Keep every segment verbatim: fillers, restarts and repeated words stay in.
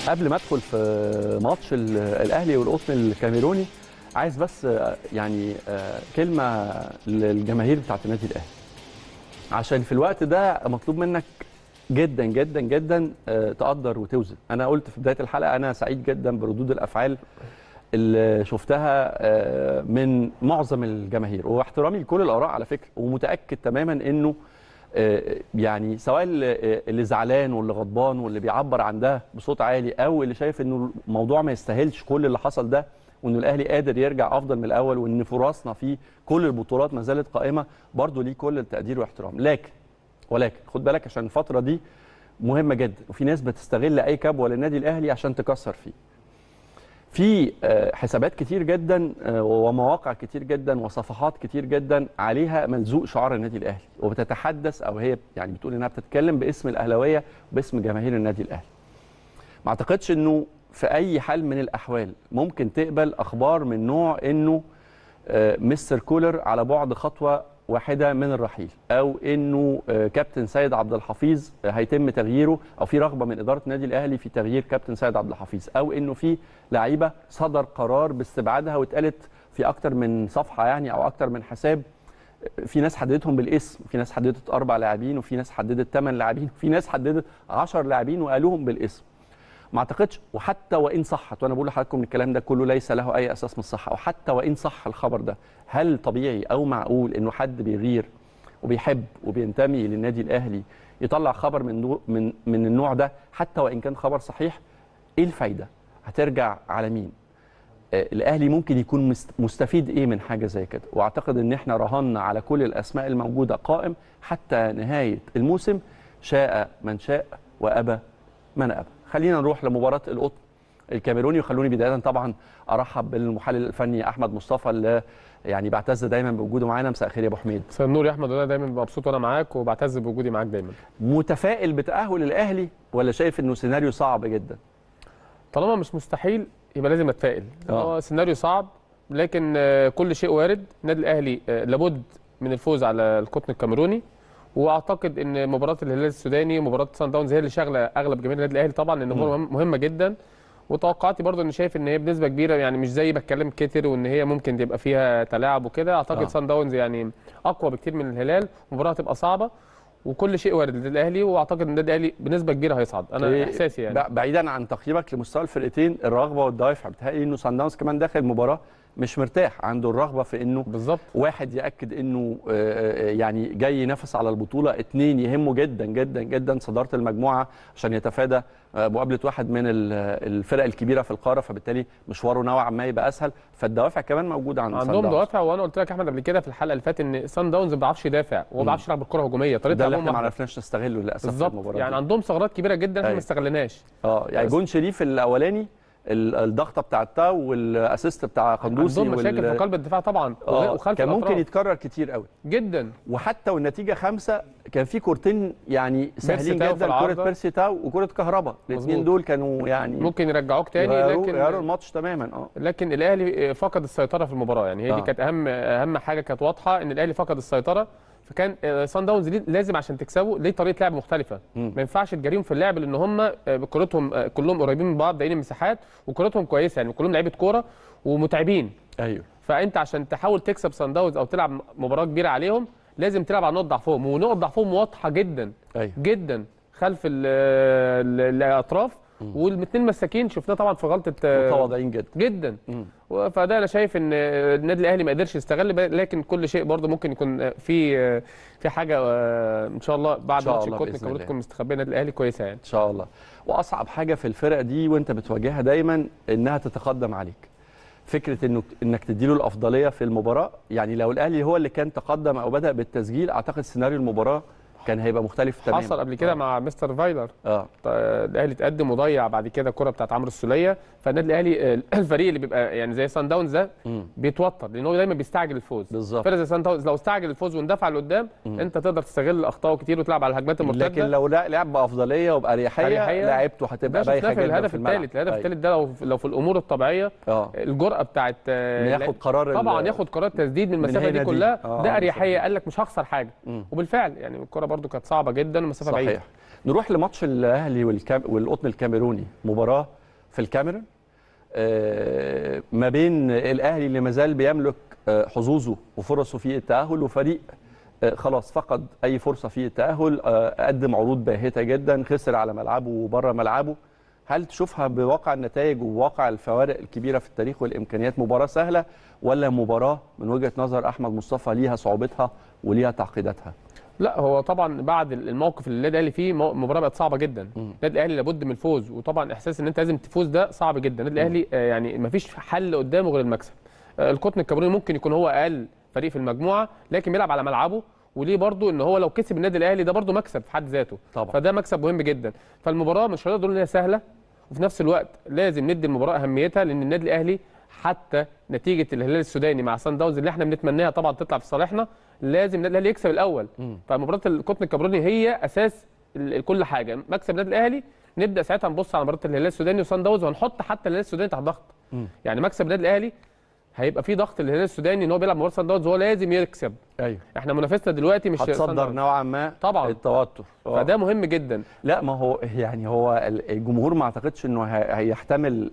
قبل ما ادخل في ماتش الاهلي والقطن الكاميروني، عايز بس يعني كلمه للجماهير بتاعه النادي الاهلي، عشان في الوقت ده مطلوب منك جدا جدا جدا تقدر وتوزن. انا قلت في بدايه الحلقه انا سعيد جدا بردود الافعال اللي شفتها من معظم الجماهير، واحترامي لكل الاراء على فكره، ومتاكد تماما انه يعني سواء اللي زعلان واللي غضبان واللي بيعبر عن ده بصوت عالي، او اللي شايف انه الموضوع ما يستاهلش كل اللي حصل ده، وانه الاهلي قادر يرجع افضل من الاول، وان فرصنا في كل البطولات ما زالت قائمه، برضه ليه كل التقدير واحترام. لكن ولكن خد بالك عشان الفتره دي مهمه جدا، وفي ناس بتستغل اي كبوه للنادي الاهلي عشان تكسر فيه. في حسابات كتير جدا ومواقع كتير جدا وصفحات كتير جدا عليها ملزوق شعار النادي الاهلي، وبتتحدث او هي يعني بتقول انها بتتكلم باسم الاهلاويه وباسم جماهير النادي الاهلي. ما اعتقدش انه في اي حال من الاحوال ممكن تقبل اخبار من نوع انه مستر كولر على بعد خطوه واحده من الرحيل، او انه كابتن سيد عبد الحفيظ هيتم تغييره، او في رغبه من اداره النادي الاهلي في تغيير كابتن سيد عبد الحفيظ، او انه في لعيبه صدر قرار باستبعادها واتقالت في اكتر من صفحه يعني او اكتر من حساب. في ناس حددتهم بالاسم، وفي ناس حددت اربع لاعبين، وفي ناس حددت ثمان لاعبين، وفي ناس حددت عشرة لاعبين وقالوهم بالاسم. ما اعتقدش، وحتى وان صحت، وانا بقول لحضراتكم الكلام ده كله ليس له اي اساس من الصحه، وحتى وان صح الخبر ده، هل طبيعي او معقول انه حد بيغير وبيحب وبينتمي للنادي الاهلي يطلع خبر من من من النوع ده حتى وان كان خبر صحيح؟ ايه الفايده؟ هترجع على مين؟ آه الاهلي ممكن يكون مستفيد ايه من حاجه زي كده؟ واعتقد ان احنا رهنا على كل الاسماء الموجوده قائم حتى نهايه الموسم، شاء من شاء وابى من ابى. خلينا نروح لمباراه القطن الكاميروني، وخلوني بدايه طبعا ارحب بالمحلل الفني احمد مصطفى اللي يعني بعتز دايما بوجوده معانا. مساء الخير يا ابو حميد. مساء النور يا احمد، وانا دايما مبسوط وانا معاك وبعتز بوجودي معاك دايما. متفائل بتاهل الاهلي ولا شايف انه سيناريو صعب جدا؟ طالما مش مستحيل يبقى لازم اتفائل. هو سيناريو صعب لكن كل شيء وارد. النادي الاهلي لابد من الفوز على القطن الكاميروني، واعتقد ان مباراه الهلال السوداني ومباراه سان داونز هي اللي شاغله اغلب جماهير النادي الاهلي طبعا، لان مهمه جدا. وتوقعاتي برضو ان شايف ان هي بنسبه كبيره يعني مش زي ما اتكلم كتير وان هي ممكن تبقى فيها تلاعب وكده. اعتقد آه. سان داونز يعني اقوى بكتير من الهلال، مباراه هتبقى صعبه وكل شيء وارد للنادي الاهلي، واعتقد ان النادي الاهلي بنسبه كبيره هيصعد. انا إيه احساسي يعني بعيدا عن تقييمك لمستوى الفرقتين، الرغبه والدوافع بتهيألي انه سان داونز كمان داخل المباراه مش مرتاح، عنده الرغبه في انه بالظبط واحد ياكد انه يعني جاي ينافس على البطوله، اثنين يهمه جدا جدا جدا صداره المجموعه عشان يتفادى مقابله واحد من الفرق الكبيره في القاره، فبالتالي مشواره نوعا ما يبقى اسهل. فالدوافع كمان موجوده عند عندهم دوافع. وانا قلت لك يا احمد قبل كده في الحلقه اللي فاتت ان سان داونز ما بيعرفش يدافع وما بيعرفش يلعب بالكره هجوميه، طريقه ده اللي احنا ما عرفناش نستغله للاسف في المباراه يعني دي. عندهم ثغرات كبيره جدا احنا ما استغلناش. اه يعني جون شريف الاولاني، الضغطه بتاع التاو والاسيست بتاع قندوسي، عندهم مشاكل وال... في قلب الدفاع طبعا وخلف كان ممكن يتكرر كتير قوي جدا. وحتى والنتيجه خمسه كان في كورتين يعني سهلين جدا، كوره بيرسي تاو وكوره كهربا، الاثنين دول كانوا يعني ممكن يرجعوك تاني، يغيروا لكن يغيروا الماتش تماما. اه لكن الاهلي فقد السيطره في المباراه، يعني هي آه. دي كانت اهم اهم حاجه كانت واضحه، ان الاهلي فقد السيطره. فكان سان داونز لازم عشان تكسبه ليه طريقه لعب مختلفه. م. ما ينفعش تجاريهم في اللعب، لان هم كورتهم كلهم قريبين من بعض، دايين المساحات وكورتهم كويسه، يعني كلهم لعيبه كوره ومتعبين. ايوه. فانت عشان تحاول تكسب سان داونز او تلعب مباراه كبيره عليهم لازم تلعب على نقط ضعفهم، ونقط ضعفهم واضحه جدا. أيوه. جدا خلف الاطراف، والاثنين مساكين شفناه طبعا في غلطه متواضعين جدا جدا. مم. فده انا شايف ان النادي الاهلي ما قدرش يستغل، لكن كل شيء برضه ممكن يكون في في حاجه ان شاء الله بعد ماتش القطن الكاميروني تكون مستخبيه النادي الاهلي كويسه يعني ان شاء الله. واصعب حاجه في الفرقه دي وانت بتواجهها دايما انها تتقدم عليك، فكره انه انك تديله الافضليه في المباراه. يعني لو الاهلي هو اللي كان تقدم او بدا بالتسجيل، اعتقد سيناريو المباراه كان هيبقى مختلف تماما. حصل قبل كده آه. مع مستر فايلر اه الاهلي اتقدم وضيع بعد كده الكره بتاعت عمرو السوليه. فالنادي الاهلي الفريق اللي بيبقى يعني زي سان داونز ده بيتوتر، لان هو دايما بيستعجل الفوز. بالظبط. فرقه زي سان داونز لو استعجل الفوز واندفع لقدام انت تقدر تستغل اخطائه كتير وتلعب على الهجمات المرتده، لكن لو لعب بافضليه وباريحيه لعبته هتبقى بايخه جدا. الهدف الثالث الهدف الثالث ده لو لو في الامور الطبيعيه آه. الجرأه بتاعت ياخد قرار طبعا ياخد قرار تسديد من المسافه دي كلها. آه. ده اريحيه، قال لك مش هخسر حاجه. مم. وبالفعل يعني الكره برضو كانت صعبه جدا ومسافه بعيده. صحيح. نروح لماتش الاهلي والكام... والقطن الكاميروني، مباراه في الكاميرون آه ما بين الاهلي اللي ما زال بيملك آه حظوظه وفرصه في التاهل، وفريق آه خلاص فقد اي فرصه في التاهل، آه قدم عروض باهته جدا، خسر على ملعبه وبره ملعبه. هل تشوفها بواقع النتائج وواقع الفوارق الكبيره في التاريخ والامكانيات مباراه سهله، ولا مباراه من وجهه نظر احمد مصطفى ليها صعوبتها وليها تعقيداتها؟ لا، هو طبعا بعد الموقف اللي النادي الاهلي فيه المباراه بقت صعبه جدا. النادي الاهلي لابد من الفوز، وطبعا احساس ان انت لازم تفوز ده صعب جدا. النادي الاهلي آه يعني ما فيش حل قدامه غير المكسب. آه القطن الكاميروني ممكن يكون هو اقل فريق في المجموعه، لكن بيلعب على ملعبه، وليه برضو ان هو لو كسب النادي الاهلي ده برضو مكسب في حد ذاته طبعا. فده مكسب مهم جدا. فالمباراه مش هنقدر نقول ان هي سهله، وفي نفس الوقت لازم ندي المباراه اهميتها، لان النادي الاهلي حتى نتيجه الهلال السوداني مع سان داونز اللي احنا بنتمناها طبعا تطلع في صالحنا، لازم النادي الاهلي يكسب الاول. م. فمباراه القطن الكاميروني هي اساس كل حاجه. مكسب النادي الاهلي نبدا ساعتها نبص على مباراه الهلال السوداني وسان داونز، وهنحط حتى الهلال السوداني تحت ضغط. م. يعني مكسب النادي الاهلي هيبقى في ضغط الهلال السوداني ان هو بيلعب مباراه سان داونز، هو لازم يكسب. ايوه، احنا منافسنا دلوقتي مش هتصدر نوعا ما طبعا التوتر، فده مهم جدا. لا ما هو يعني هو الجمهور ما اعتقدش انه هيحتمل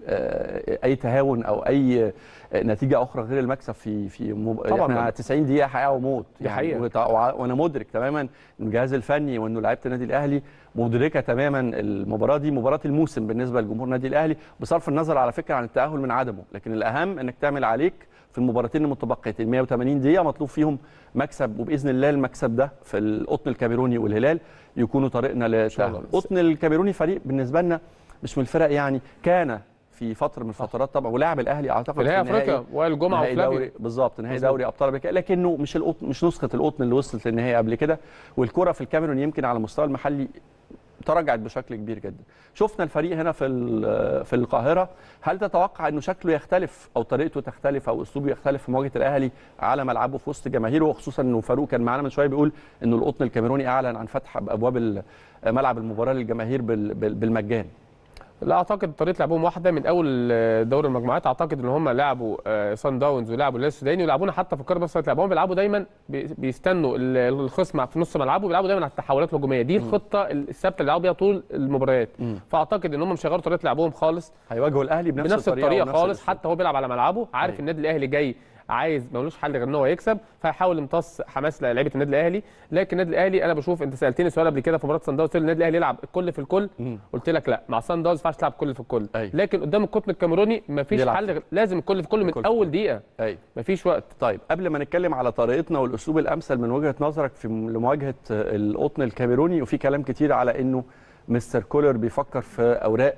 اي تهاون او اي نتيجه اخرى غير المكسب في في مب... احنا تسعين دقيقه حياه وموت يعني. وط... وانا مدرك تماما ان الجهاز الفني وانه لعيبه النادي الاهلي مدركه تماما المباراه دي مباراه الموسم بالنسبه لجمهور النادي الاهلي، بصرف النظر على فكره عن التاهل من عدمه، لكن الاهم انك تعمل عليك في المباراتين المتبقيتين. مئة وثمانين دقيقه مطلوب فيهم مكسب، وباذن الله المكسب ده في القطن الكاميروني والهلال يكونوا طريقنا للتاهل. القطن الكاميروني فريق بالنسبه لنا مش من الفرق، يعني كان في فتره من الفترات طبعا ولاعب الاهلي اعتقد في نهائي افريقيا وائل جمعه وفلافيو بالظبط نهائي دوري ابطال افريقيا، لكنه مش القطن مش نسخه القطن اللي وصلت للنهائي قبل كده. والكره في الكاميرون يمكن على المستوى المحلي تراجعت بشكل كبير جدا. شفنا الفريق هنا في في القاهره، هل تتوقع انه شكله يختلف او طريقته تختلف او اسلوبه يختلف في مواجهه الاهلي على ملعبه في وسط جماهيره، وخصوصا انه فاروق كان معانا من شويه بيقول انه القطن الكاميروني اعلن عن فتح ابواب ملعب المباراه للجماهير بالمجان؟ لا اعتقد طريقه لعبهم واحده من اول دوري المجموعات. اعتقد ان هم لعبوا سان داونز ولعبوا الهلال السوداني ولعبونا حتى في القاره بس لعبهم بيلعبوا دايما بيستنوا الخصم في نص ملعبه، بيلعبوا دايما على التحولات الهجوميه. دي الخطه الثابته اللي بيلعبوا بيها طول المباريات. م. فاعتقد ان هم مش هيغيروا طريقه لعبهم خالص، هيواجهوا الاهلي بنفس, بنفس الطريقه, الطريقة خالص. الاسلوب. حتى هو بيلعب على ملعبه عارف النادي الاهلي جاي عايز ملوش حل غير ان هو يكسب، فهيحاول يمتص حماس لعيبه النادي الاهلي. لكن النادي الاهلي انا بشوف، انت سالتني سؤال قبل كده في مباراه سان داونز النادي الاهلي يلعب الكل في الكل، مم. قلت لك لا، مع سان داونز ما ينفعش تلعب كل في الكل. أي. لكن قدام القطن الكاميروني مفيش حل غير لازم الكل في الكل من الكل اول دقيقه. أي. مفيش وقت. طيب قبل ما نتكلم على طريقتنا والاسلوب الامثل من وجهه نظرك في لمواجهه القطن الكاميروني، وفي كلام كتير على انه مستر كولر بيفكر في اوراق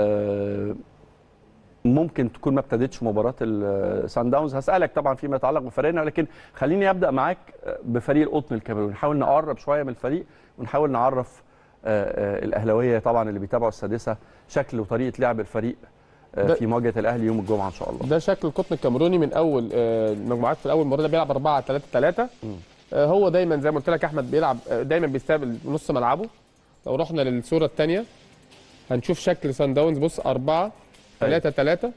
آه ممكن تكون ما ابتدتش مباراه السان داونز، هسالك طبعا فيما يتعلق بفريقنا، لكن خليني ابدا معاك بفريق القطن الكاميروني. نحاول نقرب شويه من الفريق ونحاول نعرف الاهلاويه طبعا اللي بيتابعوا السادسه شكل وطريقه لعب الفريق في مواجهه الاهلي يوم الجمعه ان شاء الله. ده شكل القطن الكاميروني من اول المجموعات. في الاول مباراه ده بيلعب أربعة ثلاثة ثلاثة. هو دايما زي ما قلت لك احمد بيلعب دايما بيستقبل نص ملعبه. لو رحنا للصوره الثانيه هنشوف شكل سان داونز. بص أربعة ثلاثة ثلاثة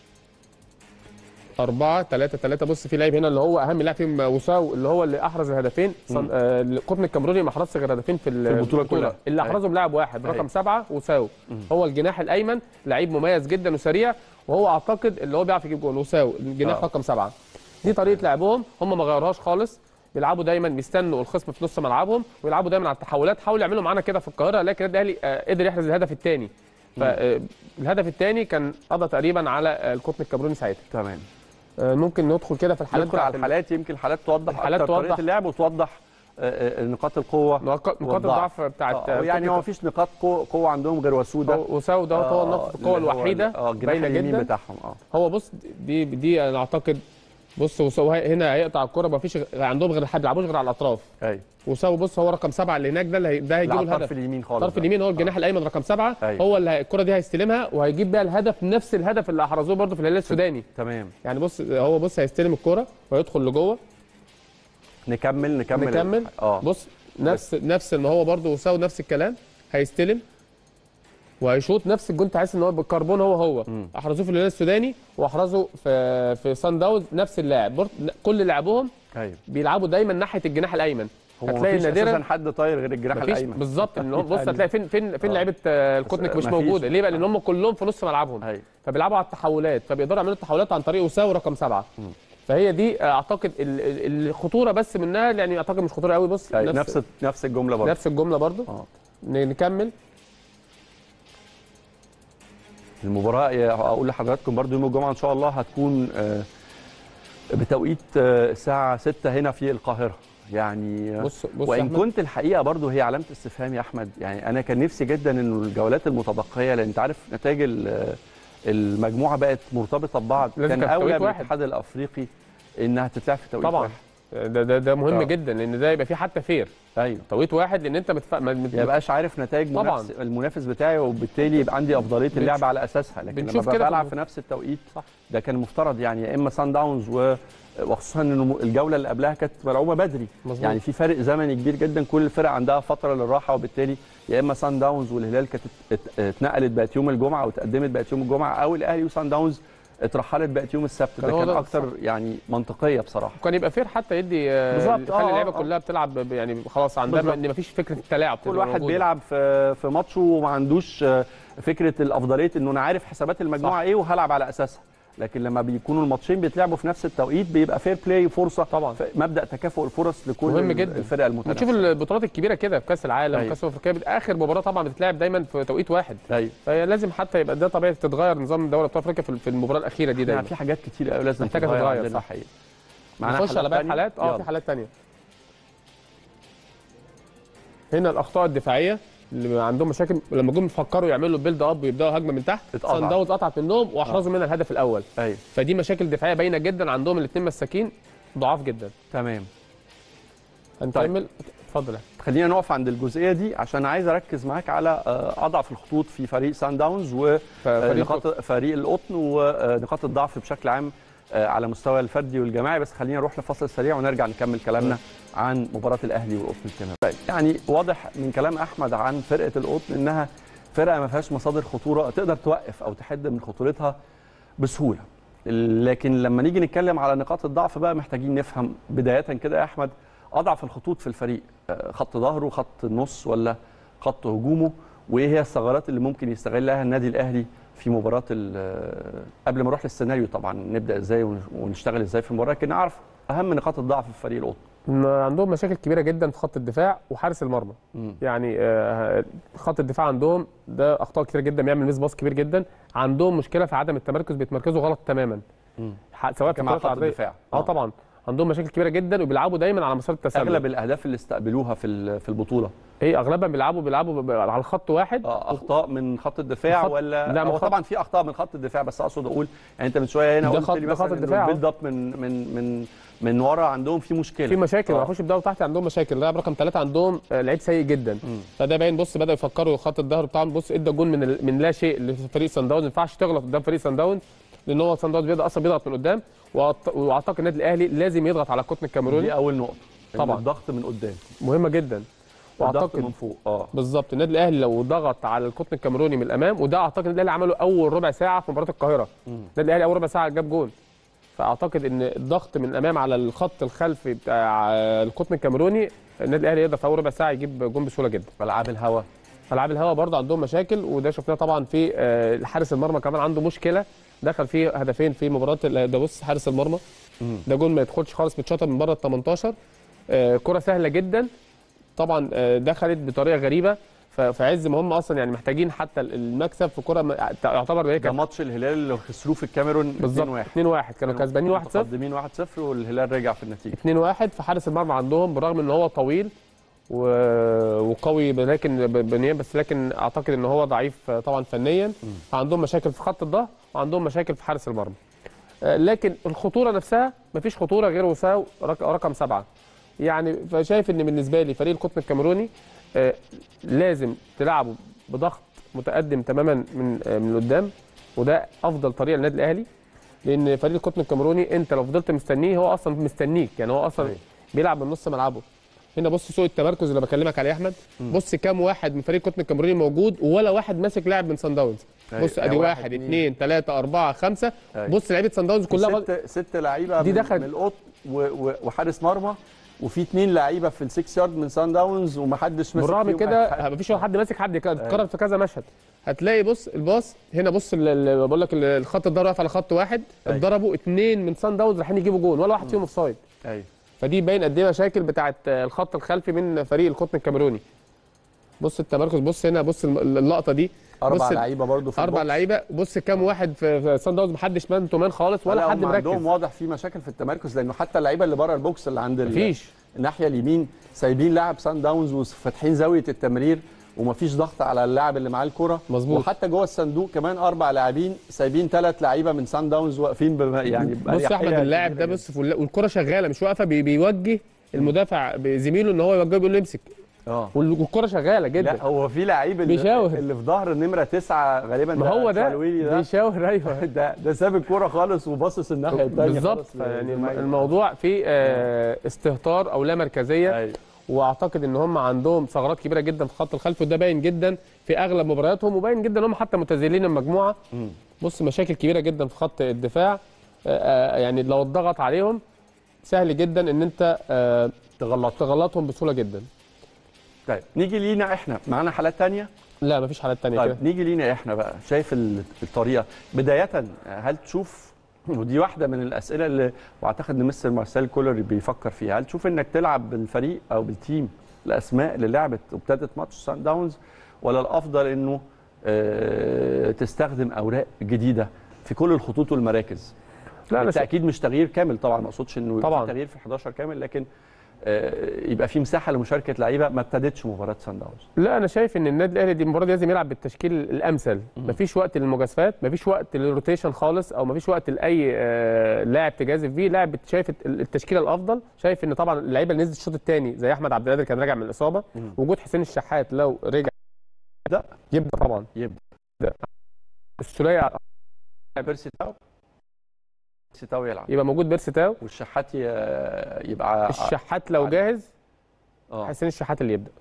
أربعة ثلاثة ثلاثة. بص في لاعب هنا اللي هو اهم لاعب فيهم وساو اللي هو اللي احرز الهدفين. آه القطن الكاميروني ما احرزش غير هدفين في البطوله كلها، اللي احرزهم لاعب واحد رقم سبعة وساو. هو الجناح الايمن لعيب مميز جدا وسريع، وهو اعتقد اللي هو بيعرف يجيب جول. وساو الجناح آه. رقم سبعة. دي طريقه لعبهم، هم ما غيروهاش خالص. بيلعبوا دايما بيستنوا الخصم في نص ملعبهم ويلعبوا دايما على التحولات. حاولوا يعملوا معانا كده في القاهره، لكن النادي الاهلي آه قدر يحرز الهدف الثاني. فالهدف الثاني كان قضى تقريبا على القطن الكاميروني ساعتها. تمام. ممكن ندخل كده في الحالات، ندخل على الحالات، يمكن الحالات توضح الحالات اكتر توضح طريقه اللعب وتوضح نقاط القوه نقاط الضعف بتاعت آه يعني هو ما فيش نقاط قوه عندهم غير وسوده. وساو ده هو نقطه القوه الوحيده باينه جدا بتاعهم. اه هو بص دي دي انا اعتقد. بص وساو هنا هيقطع الكره، ما فيش عندهم غير حد بيلعبوش غير على الاطراف. ايوه. وساو بص هو رقم سبعة اللي هناك ده اللي ده هيجيب الهدف. الطرف اليمين خالص. الطرف اليمين هو الجناح الايمن رقم سبعة. أيوة. هو اللي الكره دي هيستلمها وهيجيب بيها الهدف، نفس الهدف اللي احرزوه برده في الهلال السوداني. تمام. يعني بص هو بص هيستلم الكره ويدخل لجوه. نكمل نكمل نكمل اه بص نفس بس. نفس ان هو برده وساو نفس الكلام، هيستلم وهيشوط نفس الجون. تحس ان هو بالكربون هو هو م. احرزوه في الهلال السوداني واحرزوا في في سان داونز نفس اللاعب. كل لعبهم أيوة. بيلعبوا دايما ناحيه الجناح الايمن. هتلاقي نادرا اساسا حد طاير غير الجناح الايمن بالظبط. ان بص هتلاقي فين فين فين لعيبه الكوتنيك مش موجوده. ليه بقى؟ لان هم كلهم في نص ملعبهم هي. فبيلعبوا على التحولات، فبيقدروا يعملوا التحولات عن طريق وساو رقم سبعة. م. فهي دي اعتقد الخطوره بس منها، يعني اعتقد مش خطوره قوي. بص نفس نفس, نفس الجمله برضه نفس الجمله برضه اه نكمل المباراه. اقول لحضراتكم برضه يوم الجمعه ان شاء الله هتكون بتوقيت الساعه ستة هنا في القاهره. يعني بص بص وان كنت الحقيقه برضه هي علامه استفهام يا احمد. يعني انا كان نفسي جدا انه الجولات المتبقيه، لان انت عارف نتائج المجموعه بقت مرتبطه ببعض، كان اولى بالاتحاد الافريقي انها تتلعب في توقيت طبعا واحد. ده ده ده مهم طبعا. جدا، لان ده يبقى فيه حتى فير. ايوه توقيت واحد، لان انت متف... ما يبقاش عارف نتائج منافس المنافس بتاعي، وبالتالي يبقى عندي افضليه اللعب على اساسها. لكن لما بلعب في نفس التوقيت صح. ده كان المفترض يعني يا اما سان داونز و... وخصوصا ان الجوله اللي قبلها كانت ملعوبه بدري مزبوط. يعني في فرق زمني كبير جدا، كل الفرق عندها فتره للراحه، وبالتالي يا اما سان داونز والهلال كانت اتنقلت بقت يوم الجمعه وتقدمت بقت يوم الجمعه، او الاهلي وسان داونز اترحلت بقت يوم السبت. ده كان اكتر صح. يعني منطقيه بصراحه. كان يبقى فير حتى يدي بالظبط يخلي اللعيبه كلها بتلعب، يعني خلاص عندها ان مفيش فكره التلاعب، كل واحد موجودة. بيلعب في في ماتشه وما عندوش فكره الافضليه انه انا عارف حسابات المجموعه صح. ايه وهلعب على اساسها. لكن لما بيكونوا الماتشين بيتلعبوا في نفس التوقيت بيبقى فير بلاي، فرصه طبعا مبدا تكافؤ الفرص لكل مهم جدا. الفرق المتنافسه. بتشوف البطولات الكبيره كده في كاس العالم وكاس افريقيا، اخر مباراه طبعا بتتلعب دايما في توقيت واحد. أيوة. فهي لازم حتى يبقى ده طبيعي تتغير نظام دوري ابطال افريقيا في المباراه الاخيره دي دايما. في حاجات كتير قوي لازم تتغير صح. نخش على باقي الحالات. اه في حالات ثانيه. هنا الاخطاء الدفاعيه اللي عندهم مشاكل لما جم يفكروا يعملوا بيلد اب ويبداوا هجمه من تحت، سان داونز قطعت منهم واحرزوا آه. منها الهدف الاول. أيوة. فدي مشاكل دفاعيه باينه جدا عندهم، الاثنين مساكين ضعاف جدا. تمام. هنكمل. اتفضل. طيب. خلينا نقف عند الجزئيه دي عشان عايز اركز معاك على اضعف الخطوط في فريق سان داونز ونقاط فريق القطن ونقاط الضعف بشكل عام على مستوى الفردي والجماعي. بس خلينا نروح لفاصل سريع ونرجع نكمل كلامنا عن مباراه الاهلي والقطن الكاميروني. يعني واضح من كلام احمد عن فرقه القطن انها فرقه ما فيهاش مصادر خطوره تقدر توقف او تحد من خطورتها بسهوله. لكن لما نيجي نتكلم على نقاط الضعف بقى محتاجين نفهم بدايه كده يا احمد اضعف الخطوط في الفريق، خط ظهره، خط النص، ولا خط هجومه، وايه هي الثغرات اللي ممكن يستغلها النادي الاهلي في مباراه قبل ما نروح للسيناريو طبعا نبدا ازاي ونشتغل ازاي في المباراه، لكن نعرف اهم نقاط الضعف في فريق القطن. عندهم مشاكل كبيره جدا في خط الدفاع وحارس المرمى. م. يعني خط الدفاع عندهم ده اخطاء كتيره جدا، بيعمل ميس باص كبير جدا. عندهم مشكله في عدم التمركز، بيتمركزوا غلط تماما. م. سواء في خط الدفاع اه طبعا عندهم مشاكل كبيره جدا، وبيلعبوا دايما على مسار التسلل. اغلب الاهداف اللي استقبلوها في في البطوله ايه اغلبها بيلعبوا بيلعبوا على الخط واحد. اه اخطاء من خط الدفاع خط... ولا لا هو طبعا في اخطاء من خط الدفاع، بس اقصد اقول يعني انت من شويه هنا قلت لي مثلا البيلد اب من من من من ورا عندهم في مشكله في مشاكل ما يخش يبداوا تحت عندهم مشاكل. اللاعب رقم ثلاثة عندهم لعيب سيء جدا. م. فده باين. بص بداوا يفكروا خط الظهر بتاعهم. بص ادى جون من ال... من لا شيء لفريق سان داونز. ما ينفعش تغلط قدام فريق سان داونز، لان هو سان داونز بيقدر اصلا بيضغط من قدام، واعتقد النادي الاهلي لازم يضغط على القطن الكاميروني. دي اول نقطه طبعا، الضغط من قدام مهمه جدا، واعتقد من فوق اه بالظبط. النادي الاهلي لو ضغط على القطن الكاميروني من الامام، وده اعتقد النادي الاهلي عمله اول ربع ساعه في مباراه القاهره. النادي الاهلي اول ربع ساعه جاب جول، فاعتقد ان الضغط من الامام على الخط الخلفي بتاع القطن الكاميروني النادي الاهلي يقدر في اول ربع ساعه يجيب جول بسهوله جدا. العاب الهواء العاب الهواء برضه عندهم مشاكل، وده شفناه طبعا في حارس المرمى كمان عنده مشكله، دخل فيه هدفين في مباراه. ده بص حارس المرمى ده جول ما يدخلش خالص، متشاطر من بره ال تمنتاشر. كره سهله جدا طبعا، دخلت بطريقه غريبه في عز ما هم اصلا يعني محتاجين حتى المكسب في كره يعتبر. ده ماتش الهلال اللي خسروه في الكاميرون بالظبط اتنين واحد، كانوا كسبانين واحد صفر، مقدمين واحد صفر والهلال رجع في النتيجه اتنين واحد. فحارس المرمى عندهم بالرغم ان هو طويل وقوي لكن بنيان، بس لكن اعتقد ان هو ضعيف طبعا فنيا. عندهم مشاكل في خط الظهر وعندهم مشاكل في حارس المرمى، لكن الخطوره نفسها مفيش خطوره غير وساو رقم سبعه. يعني فشايف ان بالنسبه لي فريق القطن الكاميروني لازم تلعبوا بضغط متقدم تماما من من قدام، وده افضل طريقه للنادي الاهلي، لان فريق القطن الكاميروني انت لو فضلت مستنيه هو اصلا مستنيك، يعني هو اصلا بيلعب من نص ملعبه. هنا بص سوء التمركز اللي بكلمك عليه يا احمد. بص كام واحد من فريق القطن الكاميروني موجود ولا واحد ماسك لاعب من سان داونز. بص ادي واحد اثنين ثلاثه اربعه خمسه. بص لعيبه سان داونز كلها ست ست لعيبه دي دخلت من القطن وحارس مرمى وفي اثنين لعيبه في السكس يارد من سان داونز ومحدش ماسك بالرغم فيهم كده حاجة. مفيش حد ماسك حد، اتكرر في كذا مشهد. هتلاقي بص الباص هنا، بص بقول لك الخط ده واقف على خط واحد، اتضربوا اثنين من سان داونز رايحين يجيبوا جون ولا واحد فيهم اوف سايد. ايوه فدي باين قد ايه مشاكل بتاعه الخط الخلفي من فريق القطن الكاميروني. بص التمركز، بص هنا، بص اللقطه دي، اربع لعيبه برضه في اربع لعيبه، بص كام واحد في سان داونز محدش مان تو مان خالص ولا حد مركز. عندهم واضح في مشاكل في التمركز، لانه حتى اللعيبه اللي بره البوكس اللي عند مفيش الناحيه اليمين سايبين لاعب سان داونز وفاتحين زاويه التمرير ومفيش ضغط على اللاعب اللي معاه الكره. مظبوط. وحتى جوه الصندوق كمان اربع لاعبين سايبين ثلاث لعيبه من سان داونز واقفين بم... يعني بص يا احمد اللاعب ده بص والكره شغاله مش واقفه، بي بيوجه المدافع بزميله ان هو يوجهه بيقول له امسك. اه والكره شغاله جدا. لا هو في لعيب اللي, اللي في ظهر النمره تسعة غالبا ما هو ده, ده بيشاور. ايوه ده ده ساب الكوره خالص وباصص الناحيه الثانيه بالظبط. يعني الموضوع فيه آه استهتار او لا مركزيه. أيوة. واعتقد ان هم عندهم ثغرات كبيره جدا في الخط الخلفي، وده باين جدا في اغلب مبارياتهم، وباين جدا ان هم حتى متزيلين المجموعه. م. بص مشاكل كبيره جدا في خط الدفاع. آه آه يعني لو اتضغط عليهم سهل جدا ان انت آه تغلط تغلطهم بسهوله جدا. طيب نيجي لينا احنا، معانا حالات ثانيه؟ لا مفيش حالات ثانيه. طيب كده نيجي لينا احنا بقى، شايف الطريقه بدايه، هل تشوف، ودي واحده من الاسئله اللي واعتقد ان مستر مارسيل كولر بيفكر فيها، هل تشوف انك تلعب بالفريق او بالتيم الاسماء اللي لعبت وابتدت ماتش سان داونز، ولا الافضل انه اه تستخدم اوراق جديده في كل الخطوط والمراكز؟ لا بالتاكيد مش تغيير كامل طبعا، ما اقصدش انه طبعا تغيير في الحداشر كامل، لكن يبقى في مساحه لمشاركه لعيبه ما ابتدتش مباراه سان داونز. لا انا شايف ان النادي الاهلي دي المباراه دي لازم يلعب بالتشكيل الامثل، مفيش وقت للمجازفات، مفيش وقت للروتيشن خالص، او مفيش وقت لاي لاعب تجازف فيه. لاعب شايف التشكيله الافضل، شايف ان طبعا اللعيبه اللي نزلت الشوط الثاني زي احمد عبد القادر كان راجع من الاصابه، مم. وجود حسين الشحات لو رجع يبدا يبدا طبعا يبدا السوليه بيرسي تاو بيرسي تاو يلعب، يبقى موجود بيرسي تاو، والشحات يبقى الشحات لو جاهز اه حسين الشحات اللي يبدا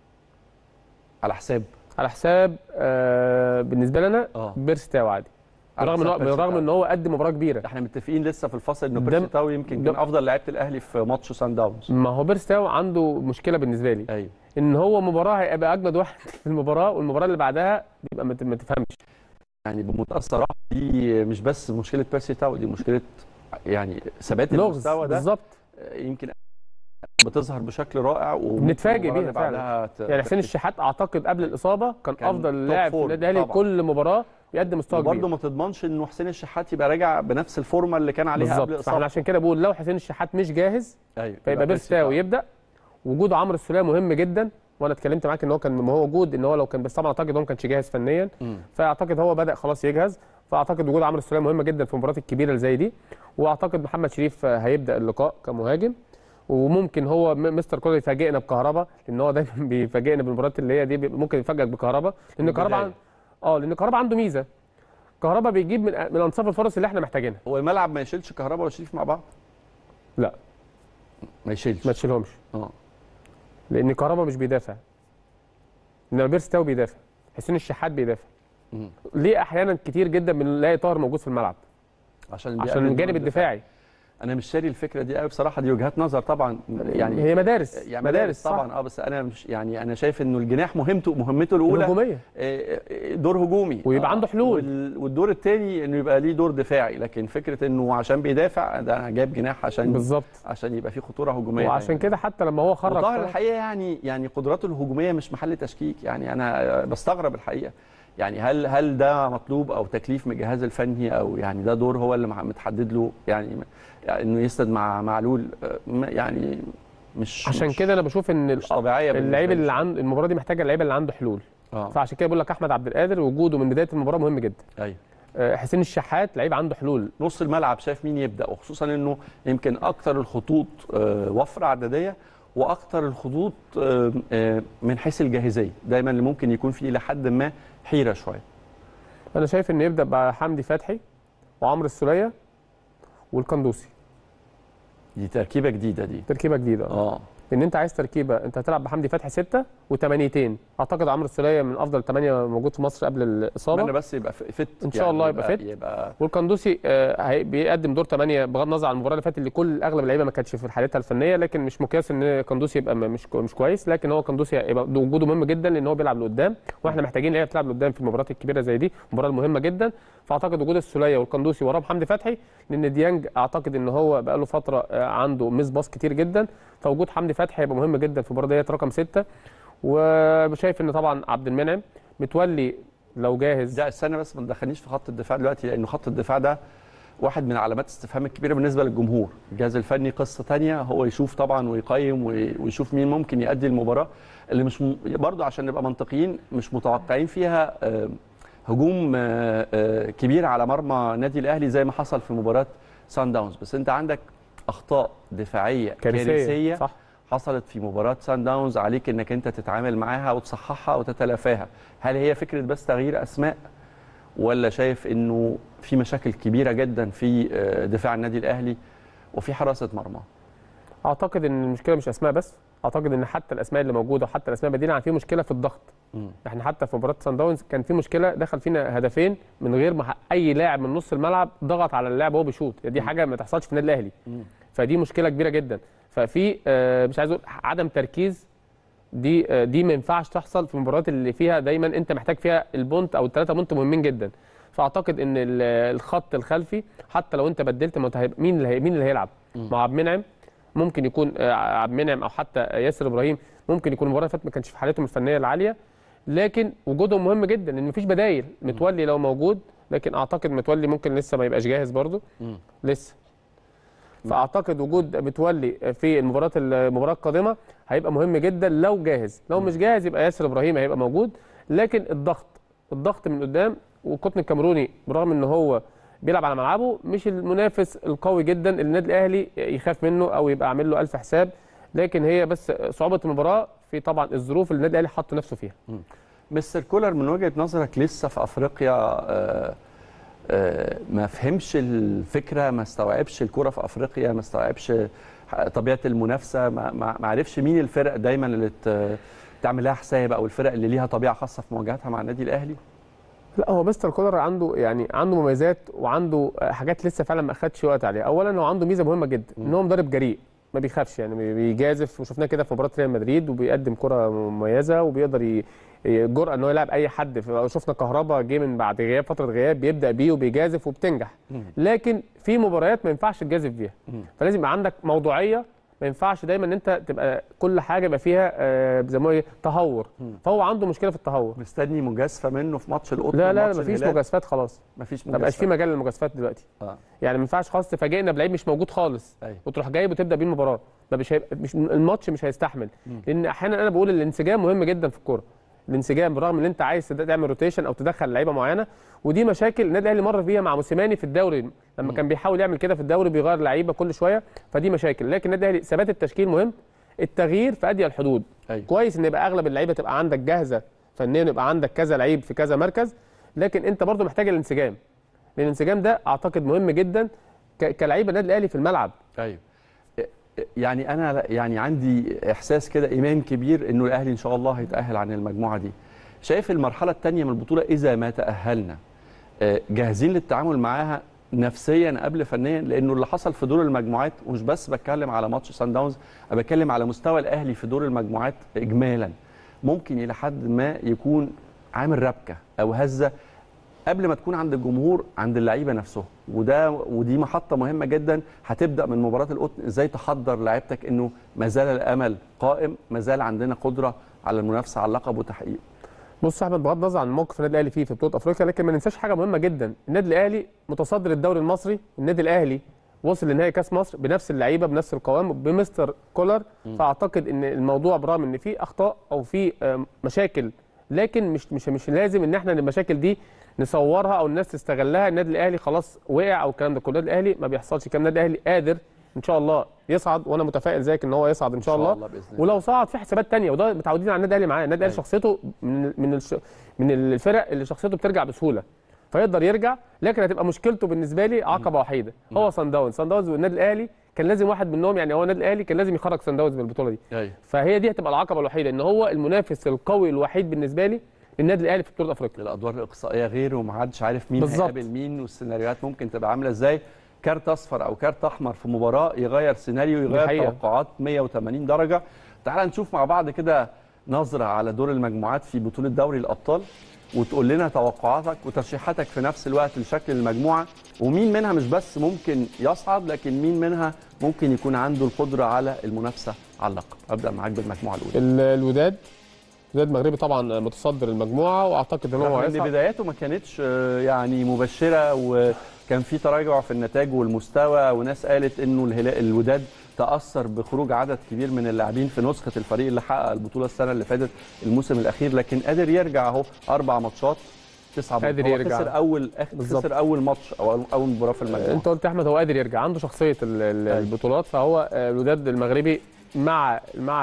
على حساب على حساب آه بالنسبه لنا اه بيرسي تاو عادي، بالرغم ان هو بالرغم ان هو قدم مباراه كبيره. احنا متفقين لسه في الفصل انه بيرسي تاو يمكن كان افضل لعيبه الاهلي في ماتش سان داونز. ما هو بيرسي تاو عنده مشكله بالنسبه لي، ايوه، ان هو مباراه هيبقى اجمد واحد في المباراه، والمباراه اللي بعدها بيبقى ما تفهمش. يعني بمنتهى الصراحه دي مش بس مشكله بيرسي تاو، دي مشكله يعني ثبات المستوى ده بالظبط. يمكن بتظهر بشكل رائع وبنتفاجئ بيها فعلا. يعني حسين الشحات اعتقد قبل الاصابه كان, كان افضل لاعب في النادي الاهلي، كل مباراه بيقدم مستوى كبير. برضه ما تضمنش انه حسين الشحات يبقى راجع بنفس الفورمه اللي كان عليها قبل الاصابه. فاحنا عشان كده بقول لو حسين الشحات مش جاهز ايوه فيبقى بيرسي تاو يبدا. وجود عمرو السوليه مهم جدا، وانا اتكلمت معاك ان هو كان موجود، ان هو لو كان بس طبعا اعتقد هو ما كانش جاهز فنيا، م. فاعتقد هو بدا خلاص يجهز. فاعتقد وجود عمرو السوليه مهم جدا في المباريات الكبيره اللي زي دي. واعتقد محمد شريف هيبدا اللقاء كمهاجم، وممكن هو مستر كولر يفاجئنا بكهربا، لان هو دايما بيفاجئنا بالمباريات اللي هي دي، ممكن يفاجئك بكهربا، لان كهربا اه لان كهربا عنده ميزه، كهربا بيجيب من من انصاف الفرص اللي احنا محتاجينها. هو الملعب ما يشيلش كهربا وشريف مع بعض؟ لا ما يشيلش، ما تشيلهمش اه لان كهربا مش بيدافع، انما بيرسي تاو بيدافع، حسين الشحات بيدافع. مم. ليه احيانا كتير جدا بنلاقي طاهر موجود في الملعب؟ عشان عشان الجانب الدفاعي. انا مش شاري الفكره دي قوي بصراحه، دي وجهات نظر طبعا، يعني هي مدارس يعني مدارس طبعا اه بس انا مش يعني انا شايف انه الجناح مهمته مهمته الاولى هجوميه، دور هجومي ويبقى آه عنده حلول، والدور الثاني انه يبقى ليه دور دفاعي، لكن فكره انه عشان بيدافع ده انا جايب جناح عشان بالظبط عشان يبقى فيه خطوره هجوميه. وعشان يعني كده حتى لما هو خرج طاهر الحقيقه يعني يعني قدراته الهجوميه مش محل تشكيك، يعني انا بستغرب الحقيقه، يعني هل هل ده مطلوب او تكليف من الجهاز الفني، او يعني ده دور هو اللي متحدد له، يعني انه يسند مع معلول، يعني مش عشان كده انا بشوف ان مش طبيعيه اللعيبه اللي عند المباراه دي محتاجه اللعيبه اللي عنده حلول. آه. فعشان كده بقول لك احمد عبد القادر وجوده من بدايه المباراه مهم جدا. ايوه حسين الشحات لعيب عنده حلول. نص الملعب شايف مين يبدا، وخصوصا انه يمكن اكتر الخطوط وفره عدديه، واكتر الخطوط من حيث الجاهزيه دايما اللي ممكن يكون فيه لحد ما حيره شويه. انا شايف ان يبدا بحمدي فتحي وعمرو السوليه والقندوسي. دي تركيبه جديده، دي تركيبه جديده اه لان انت عايز تركيبه، انت هتلعب بحمدي فتحي سته وثمانيتين، اعتقد عمرو السوليه من افضل ثمانيه موجود في مصر قبل الاصابه. اتمنى بس يبقى فت ان شاء الله يبقى فت. يبقى والقندوسي آه بيقدم دور ثمانيه بغض النظر عن المباراه اللي فاتت اللي كل اغلب اللعيبه ما كانتش في حالتها الفنيه، لكن مش مقياس ان القندوسي يبقى مش مش كويس، لكن هو القندوسي يبقى وجوده مهم جدا لان هو بيلعب لقدام، واحنا محتاجين لعيبه تلعب لقدام في المباريات الكبيره زي دي، المباراه المهمه جدا. فاعتقد وجود السوليه والقندوسي وراهم حمدي فتحي، لان ديانج اعتقد ان هو بقى له فتره عنده ميس باص كتير جدا، فوجود حمدي فتحي هيبقى مهم جدا في المباراه ديت رقم سته. وشايف ان طبعا عبد المنعم متولي لو جاهز. لا استنى بس، ما تدخلنيش في خط الدفاع دلوقتي، لانه خط الدفاع ده واحد من علامات استفهام الكبيره بالنسبه للجمهور. الجهاز الفني قصه ثانيه، هو يشوف طبعا ويقيم ويشوف مين ممكن يؤدي المباراه اللي مش م... برضه عشان نبقى منطقيين مش متوقعين فيها آه هجوم آه آه كبير على مرمى النادي الاهلي زي ما حصل في مباراه سان داونز، بس انت عندك اخطاء دفاعيه كارثيه, كارثية صح. حصلت في مباراه سان داونز، عليك انك انت تتعامل معاها وتصححها وتتلافاها. هل هي فكره بس تغيير اسماء، ولا شايف انه في مشاكل كبيره جدا في دفاع النادي الاهلي وفي حراسه مرمى؟ اعتقد ان المشكله مش اسماء بس، اعتقد ان حتى الاسماء اللي موجوده وحتى الاسماء البديله في مشكله في الضغط. م. احنا حتى في مباراه سان داونز كان في مشكله، دخل فينا هدفين من غير ما اي لاعب من نص الملعب ضغط على اللاعب وهو بيشوط، دي حاجه ما تحصلش في النادي الاهلي. م. فدي مشكله كبيره جدا. ففي مش عايز اقول عدم تركيز، دي دي ما ينفعش تحصل في المباريات اللي فيها دايما انت محتاج فيها البونت او الثلاثه بونت مهمين جدا. فاعتقد ان الخط الخلفي حتى لو انت بدلت مين اللي مين اللي هيلعب مع عبد المنعم، ممكن يكون عبد المنعم او حتى ياسر ابراهيم، ممكن يكون المباراه اللي فاتت ما كانش في حالتهم الفنيه العاليه، لكن وجودهم مهم جدا لان مفيش بدايل. متولي لو موجود، لكن اعتقد متولي ممكن لسه ما يبقاش جاهز برده لسه. فاعتقد وجود متولي في المباراه المباراه القادمه هيبقى مهم جدا لو جاهز، لو مش جاهز يبقى ياسر ابراهيم هيبقى موجود. لكن الضغط الضغط من قدام، والقطن الكاميروني برغم ان هو بيلعب على ملعبه مش المنافس القوي جدا اللي النادي الاهلي يخاف منه او يبقى عامل له الف حساب، لكن هي بس صعوبه المباراه في طبعا الظروف اللي النادي الاهلي حط نفسه فيها. مستر كولر من وجهه نظرك لسه في افريقيا آه آه ما فهمش الفكره، ما استوعبش الكره في افريقيا، ما استوعبش طبيعه المنافسه، ما, ما عرفش مين الفرق دايما اللي تعمل لها حساب او الفرق اللي ليها طبيعه خاصه في مواجهتها مع النادي الاهلي؟ لا، هو مستر كولر عنده يعني عنده مميزات وعنده حاجات لسه فعلا ما اخدش وقت عليها. اولا هو عنده ميزه مهمه جدا ان هو مدرب جريء، ما بيخافش، يعني بيجازف، وشفناه كده في مباراه ريال مدريد وبيقدم كره مميزه وبيقدر جرأه ان هو يلعب اي حد. شفنا كهربا جه من بعد غياب فتره غياب بيبدا بيه وبيجازف وبتنجح، لكن في مباريات ما ينفعش تجازف فيها، فلازم يبقى عندك موضوعيه، ما ينفعش دايما ان انت تبقى كل حاجه يبقى فيها آه زي ما هي تهور. فهو عنده مشكله في التهور. مستني مجازفه منه في ماتش القطن؟ لا لا مفيش مجازفات خلاص، مفيش مجازفات، ما بقاش في مجال للمجازفات دلوقتي. آه. يعني ما ينفعش خلاص تفاجئنا بلعيب مش موجود خالص أيوه. وتروح جايب وتبدا بيه المباراه، ده مش هيبقى مش الماتش مش هيستحمل. مم. لان احيانا انا بقول الانسجام مهم جدا في الكوره، الانسجام بالرغم ان انت عايز تعمل روتيشن او تدخل لعيبه معينه، ودي مشاكل النادي الاهلي مر فيها مع موسيماني في الدوري لما م. كان بيحاول يعمل كده في الدوري، بيغير لعيبه كل شويه، فدي مشاكل. لكن النادي الاهلي ثبات التشكيل مهم، التغيير في ادي الحدود. أيوة. كويس ان يبقى اغلب اللعيبه تبقى عندك جاهزه فنيا، يبقى عندك كذا لعيب في كذا مركز، لكن انت برضو محتاج الانسجام، لان الانسجام ده اعتقد مهم جدا كلعيبه النادي الاهلي في الملعب. ايوه، يعني انا يعني عندي احساس كده، ايمان كبير انه الاهلي ان شاء الله هيتاهل عن المجموعه دي. شايف المرحله الثانيه من البطوله اذا ما تاهلنا جاهزين للتعامل معاها نفسيا قبل فنيا؟ لانه اللي حصل في دور المجموعات، ومش بس بتكلم على ماتش سان داونز، انا بتكلم على مستوى الاهلي في دور المجموعات اجمالا، ممكن الى حد ما يكون عامل ربكه او هزه قبل ما تكون عند الجمهور، عند اللعيبه نفسهم. وده ودي محطه مهمه جدا هتبدا من مباراه القطن، ازاي تحضر لعيبتك انه ما زال الامل قائم، ما زال عندنا قدره على المنافسه على اللقب وتحقيقه. بص يا احمد، بغض النظر عن موقف النادي الاهلي فيه في بطوله افريقيا، لكن ما ننساش حاجه مهمه جدا، النادي الاهلي متصدر الدوري المصري، النادي الاهلي وصل لنهائي كاس مصر بنفس اللعيبه بنفس القوام بمستر كولر. فاعتقد ان الموضوع برغم ان في اخطاء او في مشاكل، لكن مش مش مش لازم ان احنا المشاكل دي نصورها او الناس تستغلها. النادي الاهلي خلاص وقع او الكلام ده كله، النادي الاهلي ما بيحصلش كده، النادي الاهلي قادر ان شاء الله يصعد، وانا متفائل زيك ان هو يصعد ان شاء, إن شاء الله, الله ولو صعد في حسابات ثانيه، وده متعودين على النادي الاهلي معاه. النادي الاهلي شخصيته من من الش... من الفرق اللي شخصيته بترجع بسهوله، فيقدر يرجع، لكن هتبقى مشكلته بالنسبه لي عقبه وحيده، هو صن داونز. صن داونز والنادي الاهلي كان لازم واحد منهم، يعني هو النادي الاهلي كان لازم يخرج سان داونز من البطوله دي. ايوه فهي دي هتبقى العقبه الوحيده، ان هو المنافس القوي الوحيد بالنسبه لي للنادي الاهلي في بطوله افريقيا. الادوار الاقصائيه غير، ومحدش عارف مين بالظبط. هيقابل مين، والسيناريوهات ممكن تبقى عامله ازاي. كارت اصفر او كارت احمر في مباراه يغير سيناريو، يغير توقعات مية وتمانين درجه. تعال نشوف مع بعض كده نظره على دور المجموعات في بطوله دوري الابطال، وتقول لنا توقعاتك وترشيحاتك في نفس الوقت لشكل المجموعه، ومين منها مش بس ممكن يصعد، لكن مين منها ممكن يكون عنده القدره على المنافسه على اللقب. ابدا معاك بالمجموعه الاولى. الوداد الوداد المغربي طبعا متصدر المجموعه، واعتقد ان هو ان بداياته ما كانتش يعني مبشره، وكان في تراجع في النتائج والمستوى، وناس قالت انه الوداد تاثر بخروج عدد كبير من اللاعبين في نسخه الفريق اللي حقق البطوله السنه اللي فاتت الموسم الاخير، لكن قادر يرجع اهو اربع ماتشات تسعه قادر يرجع. خسر اول خسر اول ماتش او اول مباراه في المجموعه. انت قلت يا احمد هو قادر يرجع، عنده شخصيه البطولات، فهو الوداد المغربي مع مع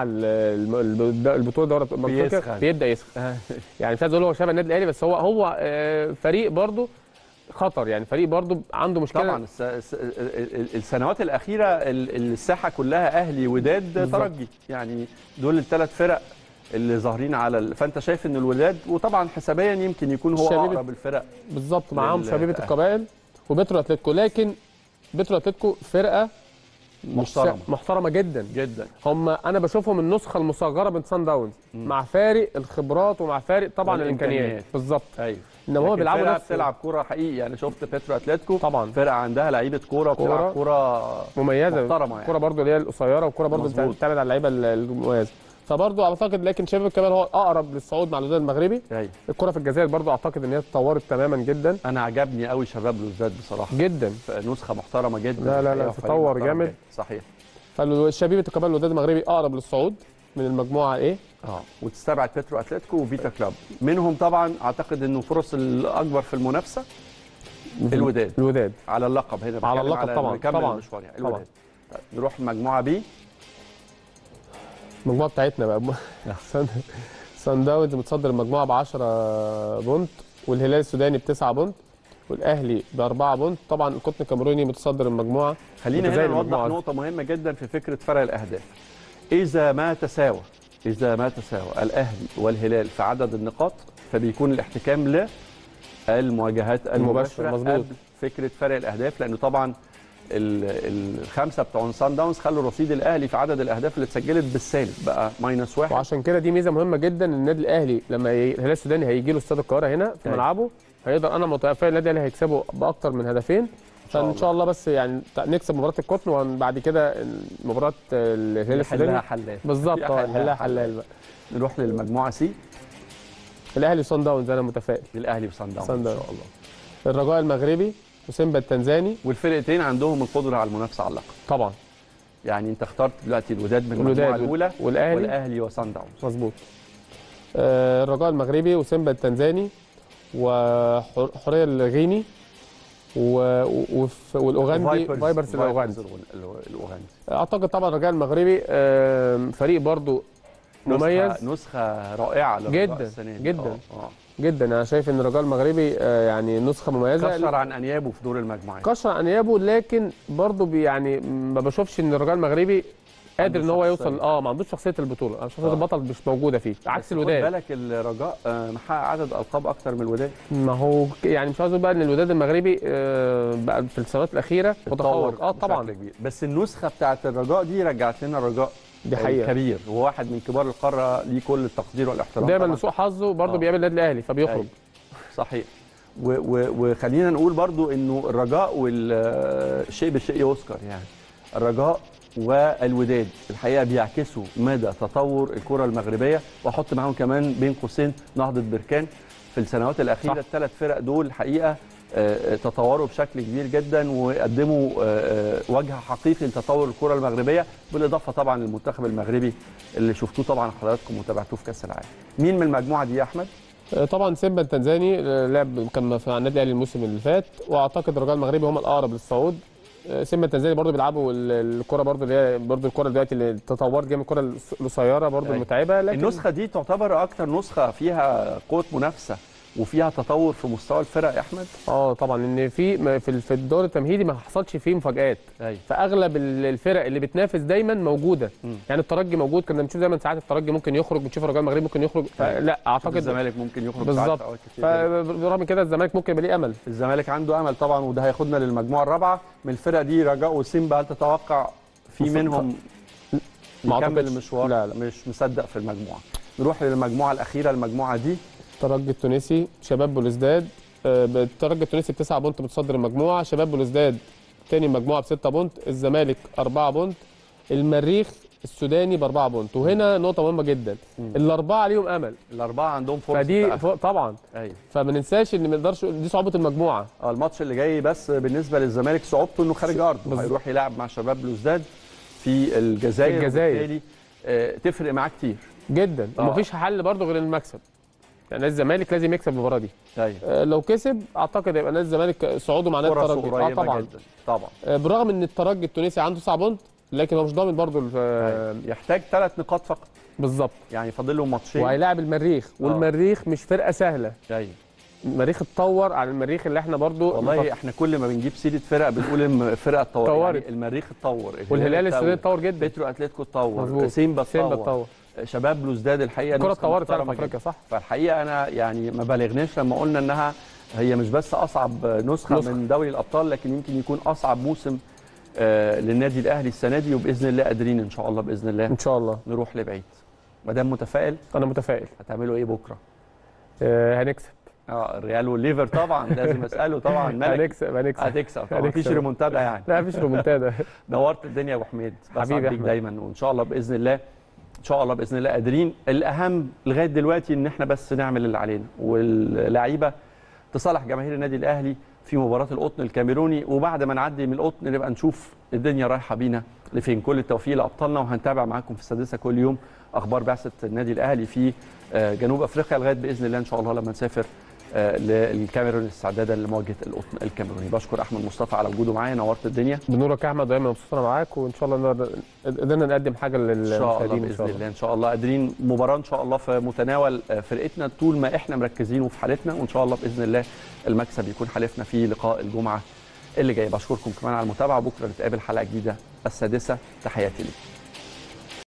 البطوله دوري افريقيا بيبدا يسخن. يعني مش عايز اقول هو شبه النادي الاهلي، بس هو هو فريق برضه خطر، يعني فريق برضه عنده مشكله. طبعا السنوات الاخيره الساحه كلها اهلي وداد ترجي، يعني دول الثلاث فرق اللي ظاهرين على ال... فانت شايف ان الوداد، وطبعا حسابيا يمكن يكون هو اقرب الفرق بالظبط، معاهم شبيبه القبائل وبترو اتلتيكو، لكن بترو اتلتيكو فرقه محترمه محترمه جدا جدا. هم انا بشوفهم النسخه المصغره من سان داونز، مع فارق الخبرات ومع فارق طبعا الامكانيات بالظبط. ايوه انما هو بيلعبوا نفس بتلعب كوره حقيقي، يعني شفت بيترو اتلتيكو طبعا فرقه عندها لعيبه كوره بتلعب كوره مميزه محترمه، يعني كوره برده اللي هي القصيره، وكوره برده بتعتمد على اللعيبه المميزه. فبرضه اعتقد لكن شباب كمان هو اقرب للصعود مع الوداد المغربي. أيوة. الكره في الجزائر برضه اعتقد ان هي اتطورت تماما جدا. انا عجبني قوي شباب الوداد بصراحه جدا، نسخه محترمه جدا. لا لا لا تطور جامد صحيح. فالشبيبه القبائل الوداد المغربي اقرب للصعود من المجموعه ايه اه وتستبعد بيترو اتلتيكو وفيتا كلاب. منهم طبعا اعتقد انه فرص الاكبر في المنافسه الوداد الوداد على اللقب. هنا على اللقب على طبعا طبعا المشوار يعني الوداد. طيب نروح المجموعه بي، المجموعه بتاعتنا بقى. سان داونز متصدر المجموعه ب عشرة بونت، والهلال السوداني ب تسعة بونت، والاهلي ب أربعة بونت. طبعا القطن الكاميروني متصدر المجموعه. خلينا هنا نوضح نقطه مهمه جدا في فكره فرق الاهداف. اذا ما تساوى اذا ما تساوى الاهلي والهلال في عدد النقاط، فبيكون الاحتكام للمواجهات المباشره قبل فكره فرق الاهداف، لانه طبعا الخمسه بتوع سان داونز خلوا رصيد الاهلي في عدد الاهداف اللي اتسجلت بالسالب بقى ماينس واحد. وعشان كده دي ميزه مهمه جدا، النادي الاهلي لما الهلال السوداني هيجي له استاد القاهره هنا في ملعبه هيقدر، انا متفائل النادي الاهلي هيكسبه باكتر من هدفين. فان شاء الله بس يعني نكسب مباراه القطن، وبعد كده مباراه الهلال السوداني حلال بالظبط. اه حلها حلال بقى. نروح للمجموعه سي، الاهلي وصن داونز. انا متفائل الاهلي وصن داونز ان شاء الله. الرجاء المغربي وسيمبا التنزاني، والفرقتين عندهم القدره على المنافسه على اللقب طبعا. يعني انت اخترت دلوقتي الوداد من المجموعه الاولى والاهلي والاهلي وصن داونز. مظبوط. آه الرجاء المغربي وسيمبا التنزاني وحوريه الغيني والاوغندي فايبرز الاوغندي. اعتقد طبعا الرجاء المغربي فريق برضو مميز، نسخه, نسخة رائعه جدا السنة دي. جدا أوه. جدا انا شايف ان الرجاء المغربي يعني نسخه مميزه. كشر عن انيابه في دور المجموعات، كشر عن انيابه، لكن برضو يعني ما بشوفش ان الرجاء المغربي قادر ان هو يوصل. اه ما عندوش شخصيه البطوله، شخصيه البطل مش موجوده فيه، عكس الوداد. خد بالك الرجاء محقق عدد القاب اكتر من الوداد. ما هو يعني مش عايز اقول بقى ان الوداد المغربي بقى في السنوات الاخيره متفوق. اه طبعا كبير. بس النسخه بتاعت الرجاء دي رجعت لنا الرجاء دي حقيقه كبير، وواحد من كبار القاره ليه كل التقدير والاحترام. دايما لسوء حظه برضه بيقابل النادي الاهلي فبيخرج. أي. صحيح. وخلينا نقول برضو انه الرجاء والشيء بالشيء يذكر، يعني الرجاء والوداد الحقيقه بيعكسوا مدى تطور الكره المغربيه، واحط معاهم كمان بين قوسين نهضه بركان في السنوات الاخيره. الثلاث فرق دول الحقيقه تطوروا بشكل كبير جدا، وقدموا وجه حقيقي لتطور الكره المغربيه، بالاضافه طبعا للمنتخب المغربي اللي شفتوه طبعا حضراتكم وتابعتوه في كاس العالم. مين من المجموعه دي يا احمد؟ طبعا سيمبا التنزاني لعب كان في النادي الاهلي الموسم اللي فات، واعتقد الرجاء المغربي هم الاقرب للصعود. سيمبا التنزاني برضه بيلعبوا الكره برضه اللي هي برضه الكره دلوقتي اللي تطورت جامد، الكره القصيره برضه المتعبه. لكن النسخه دي تعتبر اكتر نسخه فيها قوه منافسه وفيها تطور في مستوى الفرق يا احمد. اه طبعا، ان في في في الدور التمهيدي ما حصلش فيه مفاجآت. أيوة. فاغلب الفرق اللي بتنافس دايما موجوده. م. يعني الترجي موجود، كنا بنشوف دايما ساعات الترجي ممكن يخرج، بنشوف الرجاء المغربي ممكن يخرج، فلا اعتقد الزمالك ممكن يخرج بالظبط. فرغم كده الزمالك ممكن يبقى ليه امل. الزمالك عنده امل طبعا، وده هياخدنا للمجموعه الرابعه. من الفرق دي رجاء وسيمبا، هل تتوقع في منهم يكمل المشوار؟ لا لا مش مصدق في المجموعه. نروح للمجموعه الاخيره، المجموعه دي الترجي التونسي، شباب بلوزداد. الترجي التونسي بتسعة بونت متصدر المجموعه، شباب بلوزداد ثاني المجموعه بستة بونت، الزمالك أربعة بونت، المريخ السوداني باربعة بونت. وهنا نقطه مهمه جدا، الاربعه ليهم امل، الاربعه عندهم فرصه فدي طبعا. ايوه، فما ننساش ان ما نقدرش، دي صعوبه المجموعه. اه الماتش اللي جاي بس بالنسبه للزمالك صعوبته انه خارج ارضه، هيروح يلعب مع شباب بلوزداد في الجزائر. الجزائر وبالتالي آه تفرق معاه كتير جدا، آه. ومفيش حل برضه غير المكسب. يعني الزمالك لازم يكسب المباراه دي. ايوه. آه لو كسب اعتقد يبقى نادي الزمالك صعوده مع نادي الترجي. اه طبعا جدا. طبعا آه بالرغم ان الترجي التونسي عنده تسعة بونت، لكن هو مش ضامن برضه. آه يحتاج ثلاث نقاط فقط بالظبط، يعني فاضل له ماتشين وهيلاعب المريخ. والمريخ آه. مش فرقه سهله. ايوه، المريخ اتطور على المريخ اللي احنا برضو والله مفكر. احنا كل ما بنجيب سيره فرق بنقول الفرقه اتطورت. يعني المريخ اتطور، والهلال السوداني اتطور جدا، بيترو اتلتيكو اتطور، سيمبا اتطور، شباب بلوزداد الحقيقه الكره اتطورت فعلا في افريقيا صح. فالحقيقه انا يعني ما بالغناش لما قلنا انها هي مش بس اصعب نسخه, نسخة. من دوري الابطال، لكن يمكن يكون اصعب موسم آه للنادي الاهلي السنه دي، وباذن الله قادرين ان شاء الله باذن الله ان شاء الله نروح لبعيد. ما دام متفائل، انا متفائل. هتعملوا ايه بكره؟ آه هنكسب. اه الريال والليفر طبعا لازم اساله طبعا. ملك هنكسب هنكسب هتكسب طبعا، مفيش ريمونتادا يعني. لا مفيش ريمونتادا. نورت الدنيا يا ابو حميد، حبيبي احمد دايما، وان شاء الله باذن الله ان شاء الله باذن الله قادرين. الاهم لغايه دلوقتي ان احنا بس نعمل اللي علينا، واللعيبه تصالح جماهير النادي الاهلي في مباراه القطن الكاميروني، وبعد ما نعدي من القطن نبقى نشوف الدنيا رايحه بينا لفين. كل التوفيق لابطالنا، وهنتابع معاكم في السادسه كل يوم اخبار بعثه النادي الاهلي في جنوب افريقيا لغايه باذن الله ان شاء الله لما نسافر للكاميرون استعدادا لمواجهه القطن الكاميروني. بشكر احمد مصطفى على وجوده معايا، نورت الدنيا. بنورك يا احمد، دايما مبسوط معاك، وان شاء الله قدرنا نقدم حاجه للمشاهدين ان شاء الله باذن الله. ان شاء الله قادرين مباراه ان شاء الله في متناول فرقتنا طول ما احنا مركزين وفي حالتنا، وان شاء الله باذن الله المكسب يكون حلفنا في لقاء الجمعه اللي جاي. بشكركم كمان على المتابعه، بكره نتقابل حلقه جديده السادسه. تحياتي لكم.